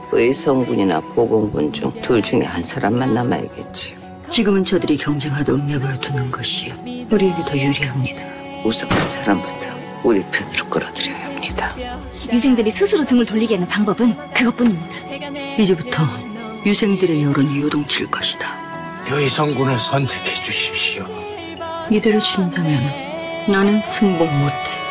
의성군이나 보건군 중 둘 중에 한 사람만 남아야겠지. 지금은 저들이 경쟁하도록 내버려 두는 것이 우리에게 더 유리합니다. 우선 그 사람부터 우리 편으로 끌어들여야 합니다. 유생들이 스스로 등을 돌리게 하는 방법은 그것뿐입니다. 이제부터 유생들의 여론이 요동칠 것이다. 의성군을 선택해 주십시오. 이대로 진다면 나는 승복 못해.